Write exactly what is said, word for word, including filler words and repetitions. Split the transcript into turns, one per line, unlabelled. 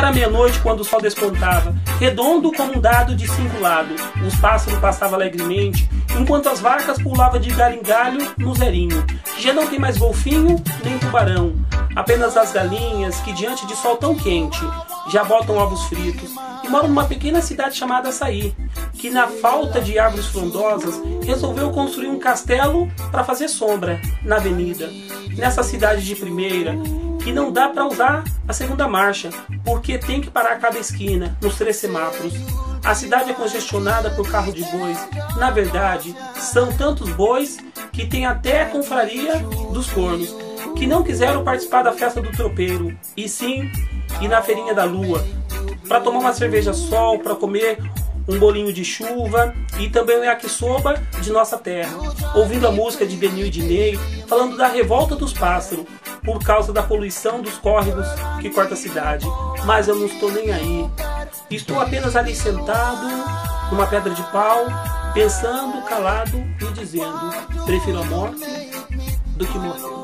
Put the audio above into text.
Era meia-noite quando o sol despontava, redondo como um dado de cinco lados. Os pássaros passavam alegremente, enquanto as vacas pulavam de galho em galho no zerinho, que já não tem mais golfinho nem tubarão. Apenas as galinhas que, diante de sol tão quente, já botam ovos fritos. E moram numa pequena cidade chamada Açaí, que, na falta de árvores frondosas, resolveu construir um castelo para fazer sombra na avenida. Nessa cidade de primeira, que não dá para usar a segunda marcha, porque tem que parar a cada esquina, nos três semáforos. A cidade é congestionada por carro de bois. Na verdade, são tantos bois que tem até a confraria dos cornos, que não quiseram participar da festa do tropeiro, e sim ir na feirinha da lua, para tomar uma cerveja sol, para comer um bolinho de chuva e também o yakisoba de nossa terra, ouvindo a música de Benil e Dinei, falando da revolta dos pássaros por causa da poluição dos córregos que corta a cidade. Mas eu não estou nem aí. Estou apenas ali sentado numa pedra de pau, pensando, calado e dizendo: prefiro a morte do que morrer.